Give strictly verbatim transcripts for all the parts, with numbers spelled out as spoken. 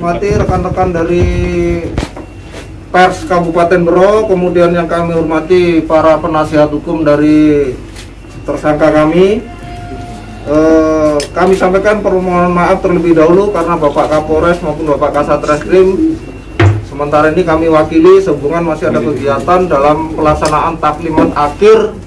hormati rekan-rekan dari pers Kabupaten Berau, kemudian yang kami hormati para penasihat hukum dari tersangka kami. Eh, kami sampaikan permohonan maaf terlebih dahulu karena Bapak Kapolres maupun Bapak Kasat Reskrim sementara ini kami wakili sehubungan masih ada kegiatan dalam pelaksanaan taklimat akhir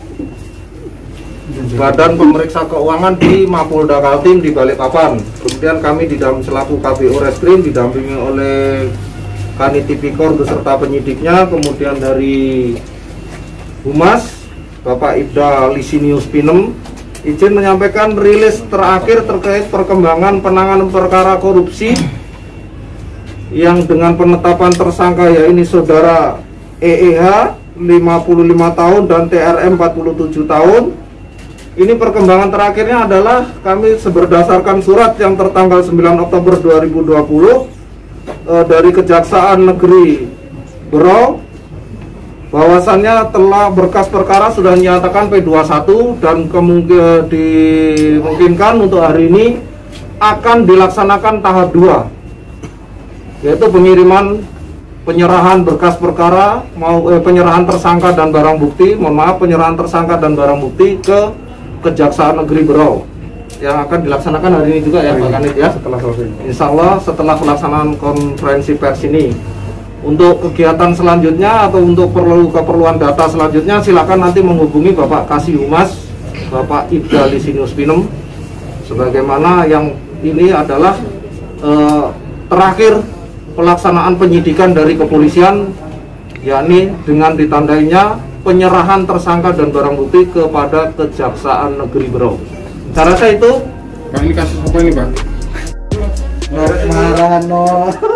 Badan Pemeriksa Keuangan di Mapolda Kaltim di Balikpapan. Kemudian kami di dalam selaku K B O Reskrim didampingi oleh Kanit Tipikor beserta penyidiknya, kemudian dari Humas Bapak Ibda Lisinius Pinem, izin menyampaikan rilis terakhir terkait perkembangan penanganan perkara korupsi yang dengan penetapan tersangka yaitu saudara E E H lima puluh lima tahun dan T R M empat puluh tujuh tahun. Ini perkembangan terakhirnya adalah kami berdasarkan surat yang tertanggal sembilan Oktober dua ribu dua puluh eh, dari Kejaksaan Negeri Berau bahwasannya telah berkas perkara sudah dinyatakan P dua puluh satu dan kemungkinan dimungkinkan untuk hari ini akan dilaksanakan tahap dua, yaitu pengiriman penyerahan berkas perkara mau eh, penyerahan tersangka dan barang bukti mohon maaf penyerahan tersangka dan barang bukti ke Kejaksaan Negeri Berau yang akan dilaksanakan hari ini juga ya Pak Kanit ya, setelah selesai. Insya Allah setelah pelaksanaan konferensi pers ini. Untuk kegiatan selanjutnya atau untuk perlu keperluan data selanjutnya silakan nanti menghubungi Bapak Kasih Humas Bapak Ibda Lisinius Pinem, sebagaimana yang ini adalah eh, terakhir pelaksanaan penyidikan dari kepolisian, yakni dengan ditandainya penyerahan tersangka dan barang bukti kepada Kejaksaan Negeri Berau. Cara saya itu Pak, ini kasus apa ini Pak? Marah no.